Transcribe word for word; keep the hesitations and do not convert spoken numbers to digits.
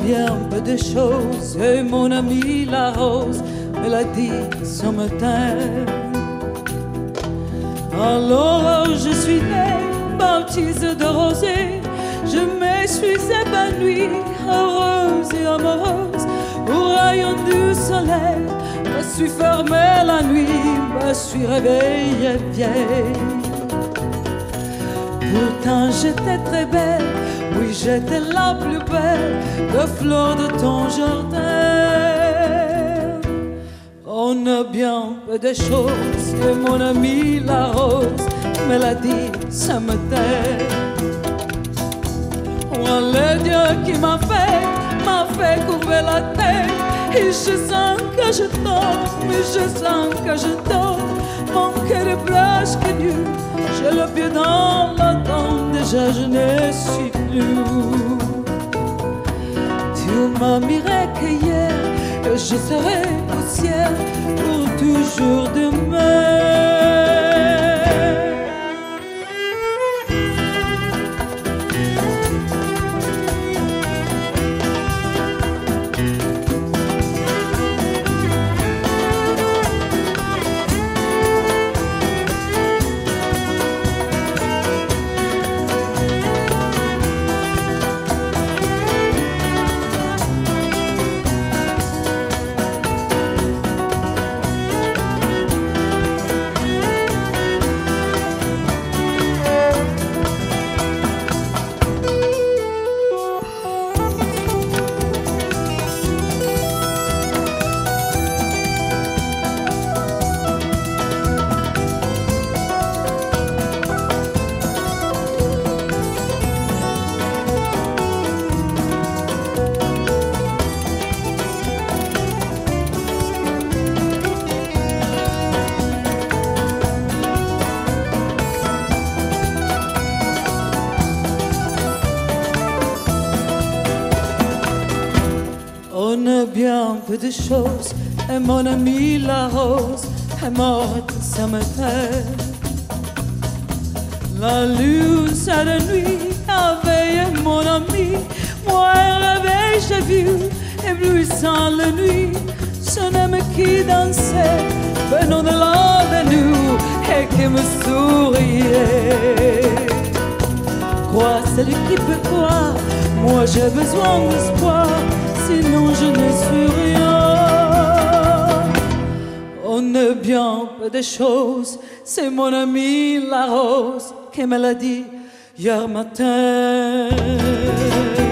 bien peu de choses, et mon ami la rose me l'a dit ce matin. Alors je suis née, baptisée de rosée, je me suis épanouie, heureuse et amoureuse, au rayon du soleil. Je suis fermée la nuit, me suis réveillée vieille. Pourtant j'étais très belle, oui j'étais la plus belle de fleurs de ton jardin. On a bien peu de choses, que mon ami la rose me l'a dit ce matin. Oh, le Dieu qui m'a fait, m'a fait courber la tête. Et je sens que je tombe, et je sens que je tombe. Mon cœur est presque nu, j'ai le pied dans la tombe. Déjà je ne suis plus. Tu m'as miré qu'hier, et je serai poussière pour toujours demain. On a bien peu de choses, et mon ami la rose est morte ce matin. La lune, cette nuit, a veillé mon ami. Moi, un réveil, j'ai vu, éblouissant la nuit, son âme qui dansait, venant de là de nous, et qui me souriait. Crois celui qui peut croire, moi j'ai besoin d'espoir, sinon je ne suis rien. On a bien peu de choses, c'est mon ami la rose qui me l'a dit hier matin.